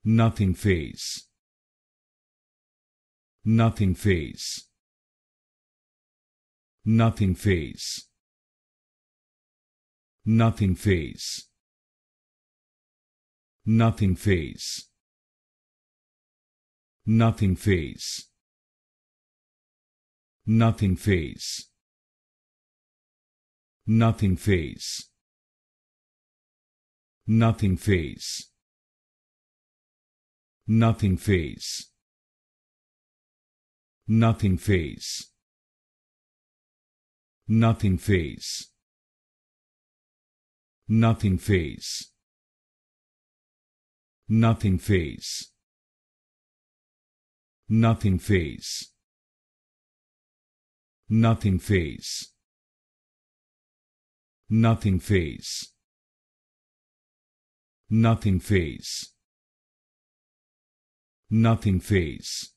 Nothingface. Nothingface. Nothingface. Nothingface. Nothingface. Nothingface. Nothingface. Nothingface. Nothingface. Nothingface. Nothingface. Nothingface. Nothingface. Nothingface. Nothingface. Nothingface. Nothingface. Nothingface. Nothingface.